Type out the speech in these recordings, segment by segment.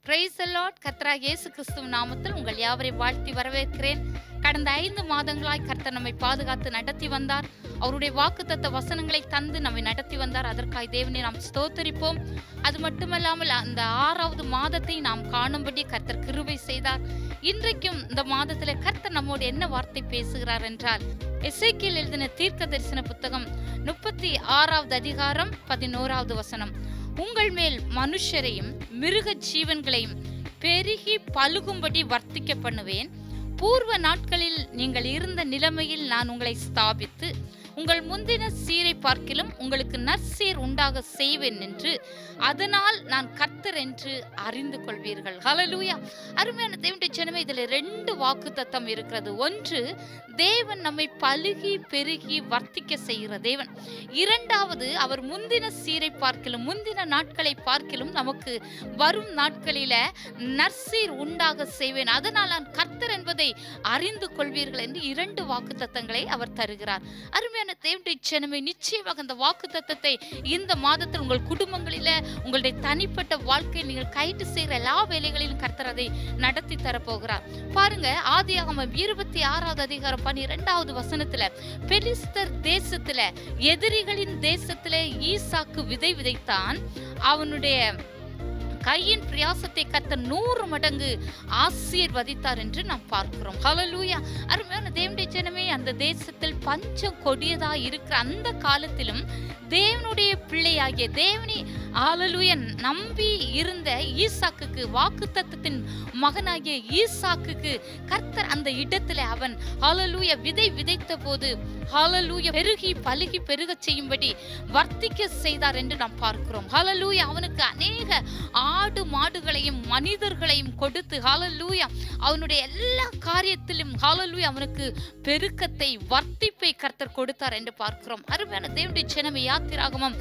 Praise the Lord. கர்த்தராகிய இயேசு கிறிஸ்துவின் நாமத்தில் உங்கள் யாவரையும் வாழ்த்தி வரவேற்கிறேன். கடந்த 5 மாதங்களாய் கர்த்தர் நம்மை பாதுகாத்து நடத்தி வந்தார். அவருடைய வாக்குத்தத்த வசனங்களை தந்து நம்மை நடத்தி வந்தார். அதற்காக தேவனை நாம் ஸ்தோத்தரிப்போம். அது மட்டுமல்லாமல் அந்த 6வது மாதத்தை நாம் காணும்படி கர்த்தர் கிருபை செய்தார். இன்றைக்கும் இந்த மாதத்துல கர்த்தர் நம்மோடு என்ன வார்த்தை பேசுகிறார் என்றால், எசேக்கியேல் எழுதின தீர்க்க தரிசன புத்தகம் 36வது அதிகாரம் 11வது வசனம். உங்கள் மேல் மனுஷரையும் மிருக ஜீவன்களையும் பெருகி பலுகும்படி வர்த்திக்க பண்ணுவேன். பூர்வ நாட்களில் நீங்கள் இருந்த நிலைமையில் நான் உங்களை ஸ்தாபித்து உங்கள் முந்தின சீரை பார்க்கிலும் உங்களுக்கு நற்சீர் உண்டாக செய்வேன் என்று, அதனால் நான் கர்த்தர் என்று அறிந்து கொள்வீர்கள். ஹல்லேலூயா. அருமையான தேவனுடைய ஜனமே, இதில் 2 வாக்குத்தத்தம் இருக்கிறது. ஒன்று, தேவன் நம்மை பலுகி பெருகி வர்த்திக்க செய்கிற தேவன். 2வது, அவர் முந்தின சீரை பார்க்கிலும் முந்தின நாட்களை பார்க்கிலும் நமக்கு வரும் நாட்களில நற்சீர் உண்டாக செய்வேன், அதனால் நான் கர்த்தர் என்பதை அறிந்து கொள்வீர்கள் என்று 2 வாக்குத்தத்தங்களை அவர் தருகிறார். அருமையான தேவனுடைய ஜனமே, நிச்சயமாக அந்த வாக்குத்தத்தத்தை இந்த மாதத்தில் உங்கள் குடும்பங்களில, உங்களுடைய தனிப்பட்ட வாழ்க்கையில் நீங்கள் கைது செய்கிற எல்லா வேலைகளிலும் கர்த்தர் அதை நடத்தி தரப்போகிறார். பாருங்க, ஆதியாகமம் 26வது அதிகாரம் 12வது வசனத்துல, பெலிஸ்தர் தேசத்துல, எதிரிகளின் தேசத்துல ஈசாக்கு விதை விதைத்தான். அவனுடைய கையின் பிரயாசத்தை கர்த்தர் 100 மடங்கு ஆசீர்வதித்தார் என்று நாம் பார்க்கிறோம். ஹல்லேலூயா. அருமையான தேவனுடைய ஜனமே, அந்த தேசத்தில் பஞ்சம் கொடியதா இருக்கிற அந்த காலத்திலும் தேவனுடைய பிள்ளையாகிய தேவனை ஹல்லேலூயா நம்பி இருந்த ஈசாக்குக்கு, வாக்குத்தத்தத்தின் மகனாகிய ஈசாக்குக்கு கர்த்தர் அந்த இடத்துல அவன் ஹல்லேலூயா விதை விதைத்த போது ஹல்லேலூயா பெருகி பலுகி பெருக செய்யும்படி வர்த்திக்க செய்தார் என்று நாம் பார்க்கிறோம். ஹல்லேலூயா. அவனுக்கு அநேக ஆடு மாடுகளையும் மனிதர்களையும் கொடுத்து ஹல்லேலூயா அவனுடைய எல்லா காரியத்திலும் ஹல்லேலூயா அவனுக்கு பெருக்கத்தை வர்த்திப்பை கர்த்தர் கொடுத்தார் என்று பார்க்கிறோம். அருமையான தேவனுடைய ஜனமே, யாத்திராகமம்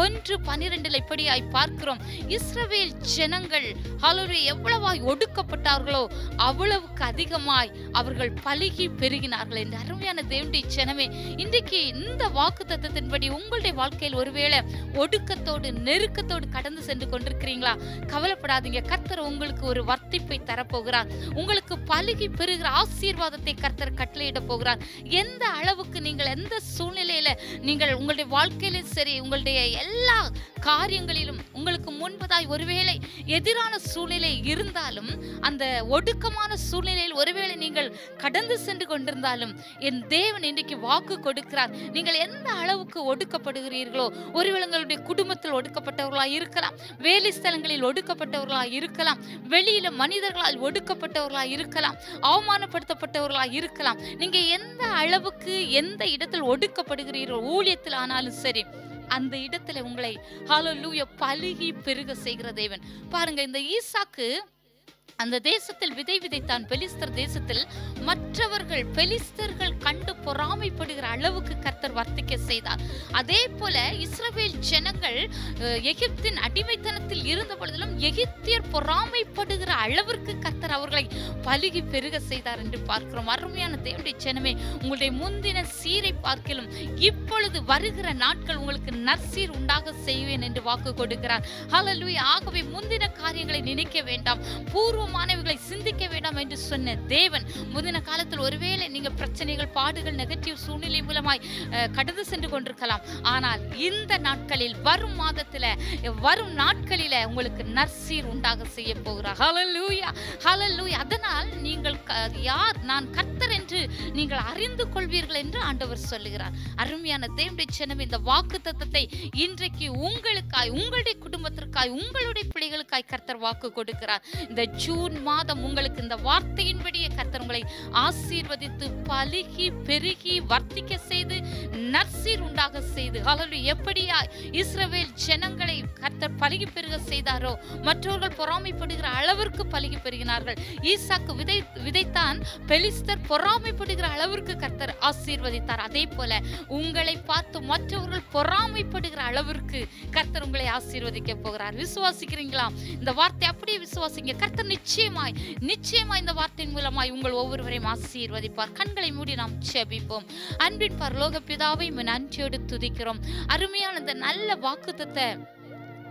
1:12 இப்படியாய் பார்க்கிறோம். இஸ்ரவேல் ஜனங்கள் ஹல்லேலூயா எவ்வளவாய் ஒடுக்கப்பட்டார்களோ அவ்வளவுக்கு அதிகமாய் அவர்கள் பலுகி பெருகினார்கள் என்று. அருமையான தேவனுடைய ஜனமே, இன்றைக்கு இந்த வாக்குத்தத்தத்தின்படி உங்களுடைய வாழ்க்கையில் ஒருவேளை ஒடுக்கத்தோடு நெருக்கத்தோடு கடந்து சென்று கொண்டிருக்கிறீங்களா? கவலைப்படாதீங்க. கர்த்தர் உங்களுக்கு ஒரு வர்த்திப்பை தரப்போகிறார். உங்களுக்கு பலுகி பெறுகிற ஆசீர்வாதத்தை கர்த்தர் கட்டளையிட போகிறார். எந்த அளவுக்கு நீங்கள் எந்த சூழ்நிலையில நீங்கள் உங்களுடைய வாழ்க்கையிலும் சரி, உங்களுடைய எல்லா காரியங்களிலும் உங்களுக்கு முன்பதாய் ஒருவேளை எதிரான சூழ்நிலை இருந்தாலும், அந்த ஒடுக்கமான சூழ்நிலையில் ஒருவேளை நீங்கள் கடந்து சென்று கொண்டிருந்தாலும், என் தேவன் இன்றைக்கு வாக்கு கொடுக்கிறார். நீங்கள் எந்த அளவுக்கு ஒடுக்கப்படுகிறீர்களோ, ஒருவேளை உங்களுடைய குடும்பத்தில் ஒடுக்கப்பட்டவர்களா இருக்கலாம், வேலை ஸ்தலங்களில் ஒடுக்கப்பட்டவர்களா இருக்கலாம், வெளியில மனிதர்களால் ஒடுக்கப்பட்டவர்களா இருக்கலாம், அவமானப்படுத்தப்பட்டவர்களா இருக்கலாம். நீங்க எந்த அளவுக்கு எந்த இடத்தில் ஒடுக்கப்படுகிறீர்களோ, ஊழியத்தில் ஆனாலும் சரி, அந்த இடத்துல உங்களை ஹல்லேலூயா பலுகி பெருக செய்கிற தேவன். பாருங்க, இந்த ஈசாக்கு அந்த தேசத்தில் விதை விதைத்தான். பெலிஸ்தர் தேசத்தில் மற்றவர்கள் பெலிஸ்தர்கள் கண்டு பொறாமைப்படுகிற அளவுக்கு கர்த்தர் வர்த்திக்க செய்தார். அதே போல இஸ்ரவேல் ஜனங்கள் எகிப்தின் அடிமைத்தனத்தில் இருந்த பொழுதிலும் எகிப்தியர் பொறாமைப்படுகிற அளவிற்கு கர்த்தர் அவர்களை பலுகி பெருக செய்தார் என்று பார்க்கிறோம். அருமையான தேவனுடைய ஜனமே, உங்களுடைய முந்தின சீரை பார்க்கிலும் இப்பொழுது வருகிற நாட்கள் உங்களுக்கு நற்சீர் உண்டாக செய்வேன் என்று வாக்கு கொடுக்கிறார். ஹல்லேலூயா. ஆகவே முந்தின காரியங்களை நினைக்க வேண்டாம், பூர்வமானவைகளை சிந்திக்க வேண்டாம் என்று சொன்ன தேவன், முந்தின காலத்தில் ஒருவேளை நீங்க பிரச்சனைகள், பாடுகள், நெகட்டிவ் சூழ்நிலை மூலமாய் கடந்து சென்று கொண்டிருக்கலாம். ஆனால் இந்த நாட்களில், வரும் மாதத்துல, வரும் நாட்களில உங்களுக்கு நற்சீர் உண்டாக செய்ய போகிறார். ஹல்லேலூயா, ஹல்லேலூயா. அதனால் நீங்கள் யார், நான் கர்த்தர் என்று நீங்கள் அறிந்து கொள்வீர்கள் என்று ஆண்டவர் சொல்லுகிறார். அருமையான தேவனுடைய ஜனமே, இந்த வாக்குத்தத்தத்தை இன்றைக்கு உங்களுக்காய், உங்களுடைய குடும்பத்திற்காய், உங்களுடைய பிள்ளைகளுக்காய் கர்த்தர் வாக்கு கொடுக்கிறார். இந்த ஜூன் மாதம் உங்களுக்கு இந்த வார்த்தையின்படியே கர்த்தர் உங்களை ஆசீர்வதித்து பலுகி பெருகி வர்த்திக்க செய்து நற்சீர் உண்டாக செய்து ஹல்லேலூயா எப்படியாய் இஸ்ரவேல் ஜனங்களை கர்த்தர் பலுகி பெருக செய்தாரோ, மற்றவர்கள் பொறாமைப்படுகிற அளவிற்கு பலுகி பெருகினார்கள். ஈசாக்கு விதைத்தான், பெலிஸ்தர் பொறாமைப்படுகிற அளவிற்கு கர்த்தர் ஆசீர்வதித்தார். அதே போல உங்களை பார்த்து மற்றவர்கள் பொறாமைப்படுகிற அளவிற்கு கர்த்தர் உங்களை ஆசீர்வதிக்க போகிறார். விசுவாசிக்கிறீங்களா? இந்த வார்த்தை அப்படியே விசுவாசிங்க. கர்த்தர் நிச்சயமாய் இந்த வார்த்தையின் மூலமாய் உங்கள் ஒவ்வொருவரையும் ஆசீர்வதிப்பார். கண்களை மூடி நாம் ஜெபிப்போம். அன்பின் பரலோக பிதாவை நன்றியோடு துதிக்கிறோம். அருமையான இந்த நல்ல வாக்குத்தத்தை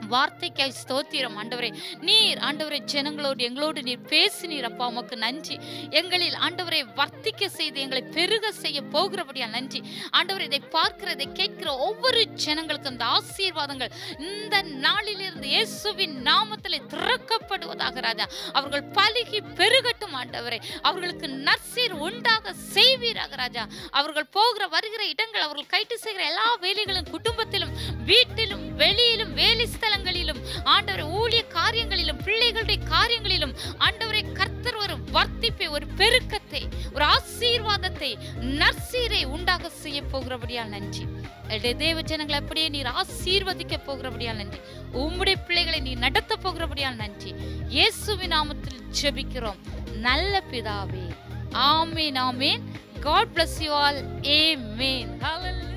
வார்த்தைக்காய் ஸ்தோத்திரம் ஆண்டவரே. நீர் ஆண்டவரே ஜனங்களோடு எங்களோடு நீர் பேசினீர் அப்பா, உமக்கு நன்றி. எங்களில் ஆண்டவரை வர்த்திக்க செய்து எங்களை பெருக செய்ய போகிறபடியா நன்றி ஆண்டவரே. இதை பார்க்கிற இதை கேட்கிற ஒவ்வொரு ஜனங்களுக்கும் அந்த ஆசீர்வாதங்கள் இந்த நாளிலிருந்து இயேசுவின் நாமத்திலே திறக்கப்படுவதாக ராஜா. அவர்கள் பலுகி பெருகட்டும் ஆண்டவரே. அவர்களுக்கு நற்சீர் உண்டாக செய்வீராக ராஜா. அவர்கள் போகிற வருகிற இடங்கள், அவர்கள் கைட்டு செய்கிற எல்லா வேலைகளும், குடும்பத்திலும், வீட்டிலும், வெளியிலும், வேலை ஸ்தலங்களிலும் ஆண்டவரே, ஊழிய காரியங்களிலும், பிள்ளைகளுடைய காரியங்களிலும் ஆண்டவரே கர்த்தர் ஒரு வர்த்திப்பை, ஒரு பெருக்கத்தை, ஒரு ஆசீர்வாதத்தை, நற்சீரை உண்டாக செய்ய போகிறபடியால் நன்றி. தேவ ஜனங்களை அப்படியே நீர் ஆசீர்வதிக்க போகிறபடியால் நன்றி. உம்முடைய பிள்ளைகளை நீர் நடத்த போகிறபடியால் நன்றி. இயேசுவின் நாமத்தில் ஜெபிக்கிறோம் நல்ல பிதாவே. ஆமென், ஆமென். God bless you all. Amen. Hallelujah.